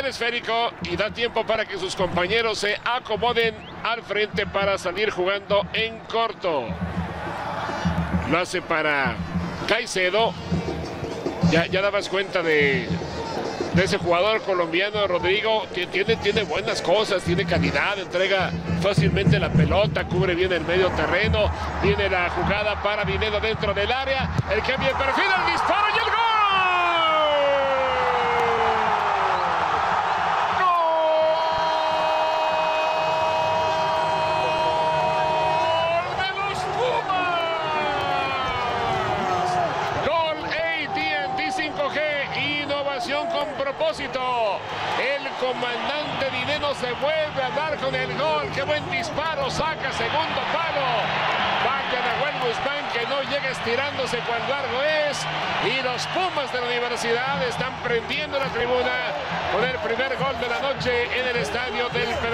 el esférico y da tiempo para que sus compañeros se acomoden al frente para salir jugando en corto. Lo hace para Caicedo. Ya dabas cuenta de ese jugador colombiano, Rodrigo, que tiene buenas cosas, tiene calidad, entrega fácilmente la pelota, cubre bien el medio terreno. Viene la jugada para Vinedo dentro del área, el cambio de perfil, el disparo y el gol. Con propósito, el comandante Dineno se vuelve a dar con el gol. Qué buen disparo, saca segundo palo. Vaya Nahuel Guzmán, que no llega estirándose cuán largo es. Y los Pumas de la Universidad están prendiendo la tribuna con el primer gol de la noche en el estadio del